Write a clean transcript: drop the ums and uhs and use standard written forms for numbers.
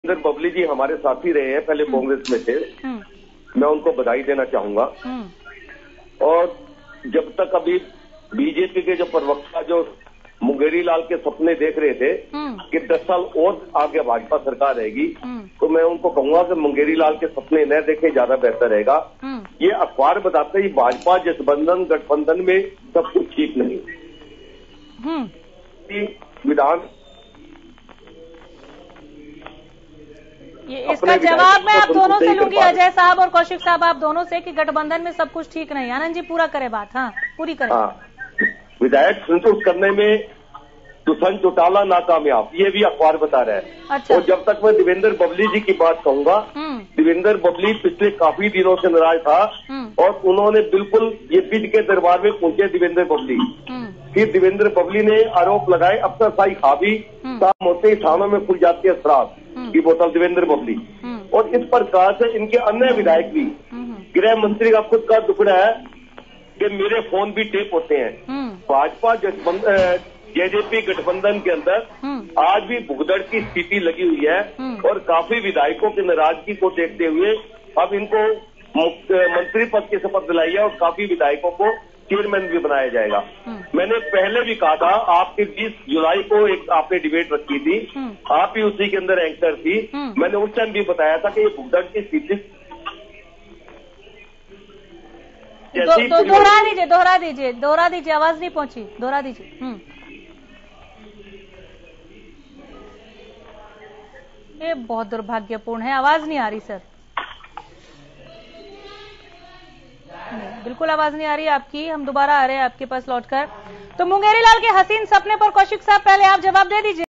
देवेंद्र बबली जी हमारे साथी रहे हैं, पहले कांग्रेस में थे। मैं उनको बधाई देना चाहूंगा। और जब तक अभी बीजेपी के जो प्रवक्ता जो मुंगेरी लाल के सपने देख रहे थे कि 10 साल और आगे भाजपा सरकार रहेगी, तो मैं उनको कहूंगा कि मुंगेरी लाल के सपने न देखे, ज्यादा बेहतर रहेगा। ये अखबार बताते ही भाजपा गठबंधन में सब कुछ ठीक नहीं। विधान इसका जवाब मैं आप दोनों से लूंगी, अजय साहब और कौशिक साहब, आप दोनों से, कि गठबंधन में सब कुछ ठीक नहीं। आनंद जी पूरा करे बात। हाँ, पूरी करे। विधायक संतुष्ट करने में दुष्यंत चौटाला नाकामयाब, ये भी अखबार बता रहा है। अच्छा। और जब तक मैं देवेंद्र बबली जी की बात कहूंगा, देवेंद्र बबली पिछले काफी दिनों से नाराज था और उन्होंने बिल्कुल ये विधि के दरबार में पहुंचे देवेंद्र बबली। फिर देवेंद्र बबली ने आरोप लगाए अफसरशाही खा भी, शाम होते ही थानों में खुल जाती है शराब की बोतल देवेंद्र बबली। और इस प्रकार से इनके अन्य विधायक भी, गृह मंत्री का खुद का टुकड़ा है कि मेरे फोन भी टेप होते हैं। भाजपा जेजेपी गठबंधन के अंदर आज भी भुगदड़ की स्थिति लगी हुई है और काफी विधायकों की नाराजगी को देखते हुए अब इनको मंत्री पद की शपथ दिलाई है और काफी विधायकों को चेयरमैन भी बनाया जाएगा। मैंने पहले भी कहा था, आपकी 20 जुलाई को एक आपने डिबेट रखी थी, आप ही उसी के अंदर एंकर थी। मैंने उस टाइम भी बताया था कि ये भुगदड़ की स्थिति दोहरा दीजिए, आवाज नहीं पहुंची, दोहरा दीजिए। ये बहुत दुर्भाग्यपूर्ण है, आवाज नहीं आ रही सर। नहीं, बिल्कुल आवाज नहीं आ रही आपकी। हम दोबारा आ रहे हैं आपके पास लौटकर। तो मुंगेरी लाल के हसीन सपने पर कौशिक साहब पहले आप जवाब दे दीजिए।